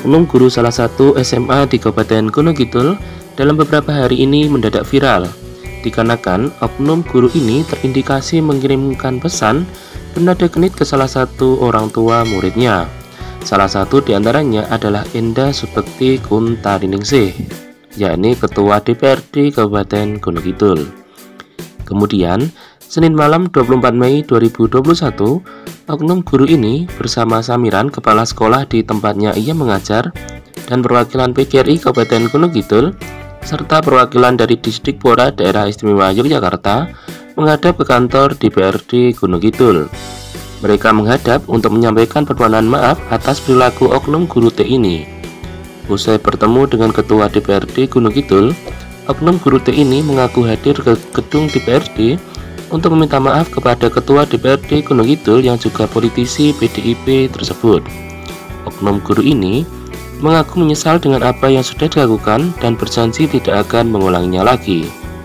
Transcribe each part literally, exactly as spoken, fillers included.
Oknum guru salah satu S M A di Kabupaten Gunung Kidul dalam beberapa hari ini mendadak viral, dikarenakan oknum guru ini terindikasi mengirimkan pesan bernada genit ke salah satu orang tua muridnya. Salah satu diantaranya adalah Enda Subekti Kuntariningsih, yakni Ketua D P R D Kabupaten Gunung Kidul. Kemudian, Senin malam dua puluh empat Mei dua ribu dua puluh satu, oknum guru ini bersama Samiran, kepala sekolah di tempatnya ia mengajar, dan perwakilan P G R I Kabupaten Gunung Kidul, serta perwakilan dari Disdikpora Daerah Istimewa Yogyakarta menghadap ke kantor D P R D Gunung Kidul. Mereka menghadap untuk menyampaikan permohonan maaf atas perilaku oknum guru T ini. Usai bertemu dengan Ketua D P R D Gunung Kidul, oknum guru T ini mengaku hadir ke gedung D P R D untuk meminta maaf kepada Ketua D P R D Gunung Kidul yang juga politisi P D I P tersebut. Oknum guru ini mengaku menyesal dengan apa yang sudah dilakukan dan berjanji tidak akan mengulanginya lagi.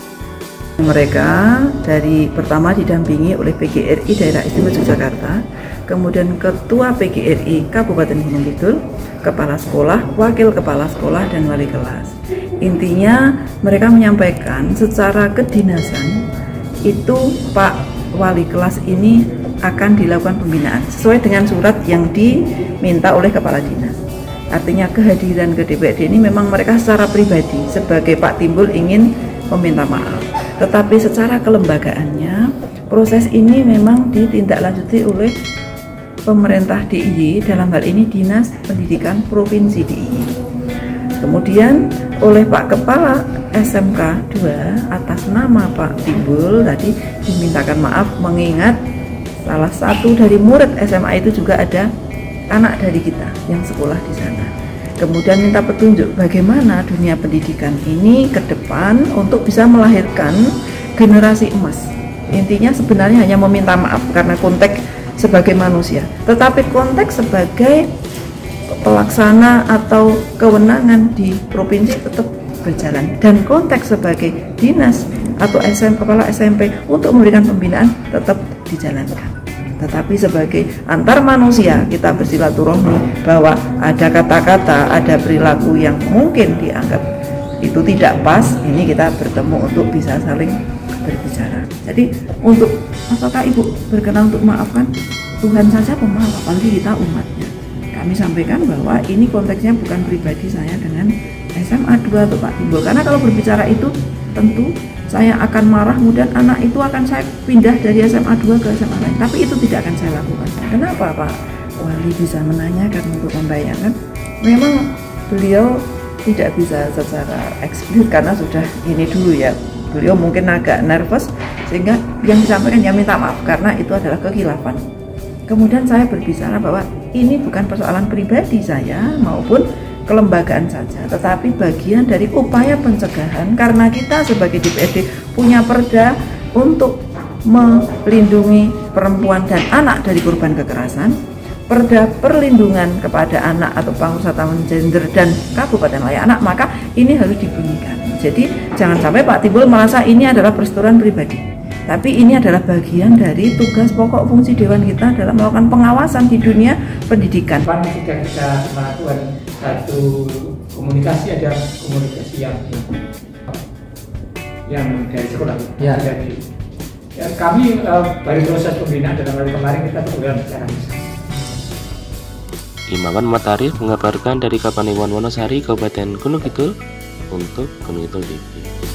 Mereka dari pertama didampingi oleh P G R I Daerah Istimewa Yogyakarta, kemudian Ketua P G R I Kabupaten Gunung Kidul, Kepala Sekolah, Wakil Kepala Sekolah, dan Wali Kelas. Intinya mereka menyampaikan secara kedinasan itu Pak Wali Kelas ini akan dilakukan pembinaan sesuai dengan surat yang diminta oleh Kepala Dinas. Artinya kehadiran ke D P R D ini memang mereka secara pribadi sebagai Pak Timbul ingin meminta maaf. Tetapi secara kelembagaannya proses ini memang ditindaklanjuti oleh pemerintah D I Y, dalam hal ini Dinas Pendidikan Provinsi D I Y. Kemudian oleh Pak Kepala S M K dua atas nama Pak Timbul tadi dimintakan maaf, mengingat salah satu dari murid S M A itu juga ada anak dari kita yang sekolah di sana. Kemudian minta petunjuk bagaimana dunia pendidikan ini ke depan untuk bisa melahirkan generasi emas. Intinya sebenarnya hanya meminta maaf karena konteks sebagai manusia, tetapi konteks sebagai pelaksana atau kewenangan di provinsi tetap berjalan, dan konteks sebagai dinas atau S M kepala S M P untuk memberikan pembinaan tetap dijalankan. Tetapi sebagai antar manusia kita bersilaturahmi bahwa ada kata-kata, ada perilaku yang mungkin dianggap itu tidak pas, ini kita bertemu untuk bisa saling berbicara. Jadi untuk apakah Ibu berkenan untuk maafkan? Tuhan saja pemaaf, apalagi kita umatnya. Kami sampaikan bahwa ini konteksnya bukan pribadi saya dengan S M A dua atau Pak Timbul, karena kalau berbicara itu tentu saya akan marah, kemudian anak itu akan saya pindah dari S M A dua ke S M A lain, tapi itu tidak akan saya lakukan. Kenapa Pak Wali bisa menanyakan untuk membayangkan? Memang beliau tidak bisa secara eksplisit karena sudah ini dulu ya, beliau mungkin agak nervous sehingga yang disampaikan ya minta maaf karena itu adalah kekhilafan. Kemudian saya berbicara bahwa ini bukan persoalan pribadi saya maupun kelembagaan saja, tetapi bagian dari upaya pencegahan karena kita sebagai D P R D punya perda untuk melindungi perempuan dan anak dari korban kekerasan, perda perlindungan kepada anak atau pengurus gender dan kabupaten layak anak, maka ini harus dibunyikan. Jadi jangan sampai Pak Timbul merasa ini adalah persetujuan pribadi, tapi ini adalah bagian dari tugas pokok fungsi Dewan kita dalam melakukan pengawasan di dunia pendidikan. Pan jika kita melakukan satu komunikasi, ada komunikasi yang yang dari sekolah. Ya. Jadi ya, kami uh, dari proses pembinaan dalam hari kemarin kita berjalan secara bersama. Imawan Matahari mengabarkan dari Kapanewon Wonosari, Kabupaten Gunung Kidul untuk Gunung Kidul T V.